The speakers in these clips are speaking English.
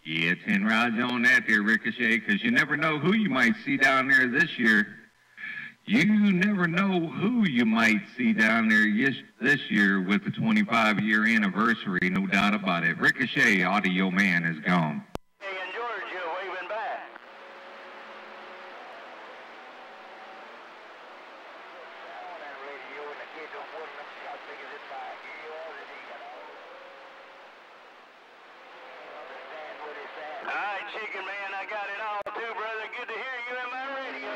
Yeah, 10 rods on that there, Ricochet, because you never know who you might see down there this year. You never know who you might see down there this year with the 25-year anniversary, no doubt about it. Ricochet, Audio Man, is gone. Hey, and Georgia waving back. All right, Chicken Man, I got it all too, brother. Good to hear you in my radio.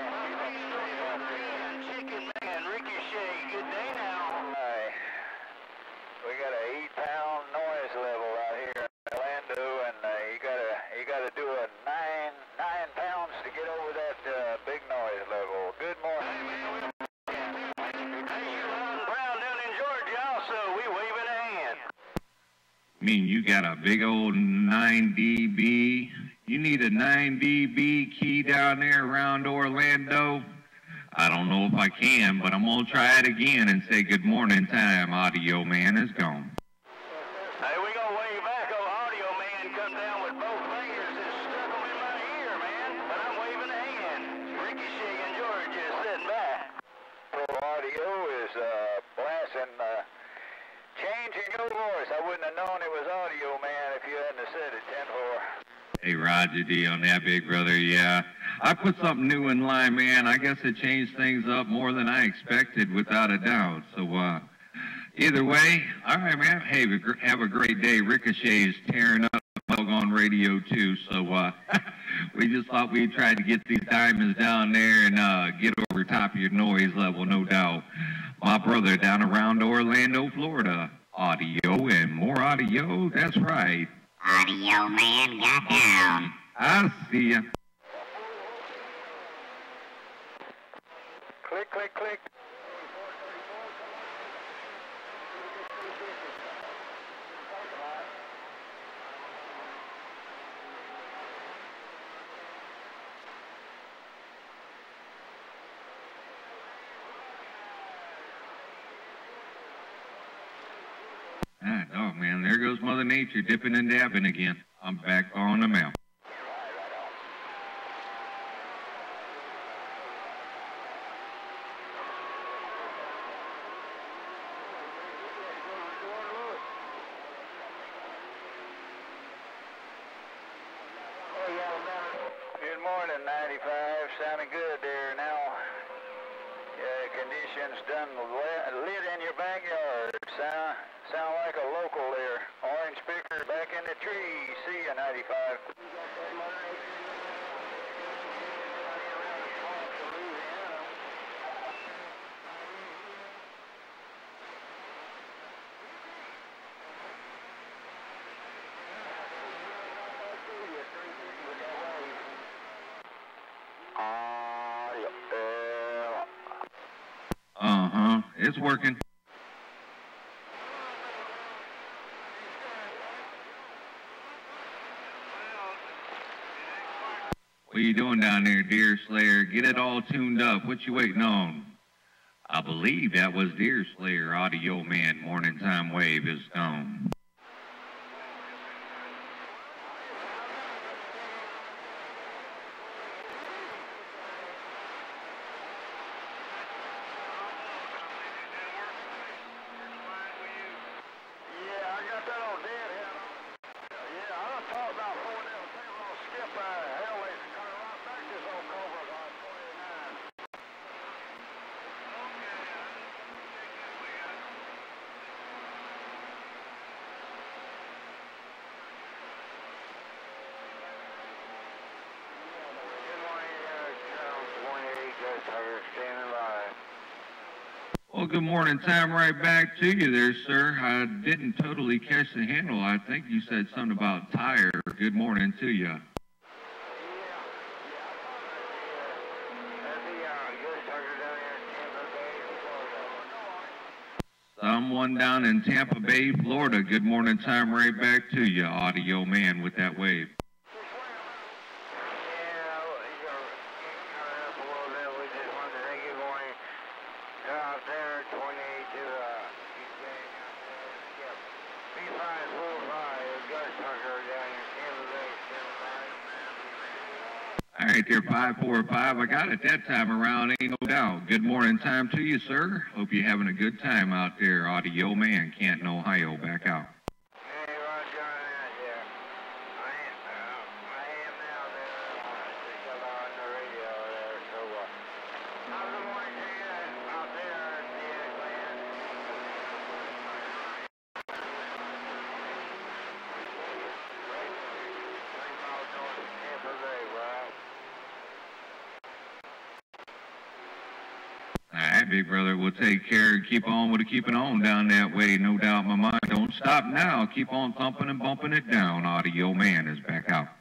Chicken Man, Ricochet, good day now. All right. We got a 8-pound noise level out here in Orlando, and you gotta do a 9 pounds to get over that big noise level. Good morning. Hey, you Ron Brown down in Georgia also. We waving a hand. I mean, you got a big old 9 dB. You need a 9 dB key down there around Orlando. I don't know if I can, but I'm going to try it again and say good morning time. Audio Man is gone. Hey, we gonna wave back. Audio Man come down with both fingers and stuck them in my ear, man. But I'm waving a hand. Ricochet in Georgia is sitting back. Audio is blasting, changing your voice. I wouldn't have known it was Audio Man if you hadn't have said it, 10-4. Hey, Roger D on that, big brother. Yeah, I put something new in line, man. I guess it changed things up more than I expected, without a doubt. So, either way, all right, man. Hey, have a great day. Ricochet is tearing up on radio, too. So, we just thought we'd try to get these diamonds down there and get over top of your noise level, no doubt. My brother down around Orlando, Florida. Audio and more audio. That's right. Audio Man got down. I see ya. Click, click, click. Oh, man, there goes Mother Nature dipping and dabbing again. I'm back on the mount. Good morning, 95. Sounding good there now. Conditions done lit in your backyard. Sound like a local there. Orange picker back in the tree. See ya, 95. It's working. What you doing down there, Deer Slayer? Get it all tuned up. What you waiting on? I believe that was Deer Slayer. Audio Man, morning time wave is gone. Well, good morning. Time right back to you there, sir. I didn't totally catch the handle. I think you said something about tire. Good morning to you. Someone down in Tampa Bay, Florida. Good morning. Time right back to you, Audio Man, with that wave. All right, there, 545. I got it that time around, ain't no doubt. Good morning time to you, sir. Hope you're having a good time out there. Audio Man, Canton, Ohio, back out. Hey, Roger, yeah. I am now there. Still on the radio there, so how's the morning to you out there in the Glen? All right, big brother, we'll take care and keep on with it, keeping on down that way. No doubt in my mind. Don't stop now. Keep on thumping and bumping it down. Audio Man is back out.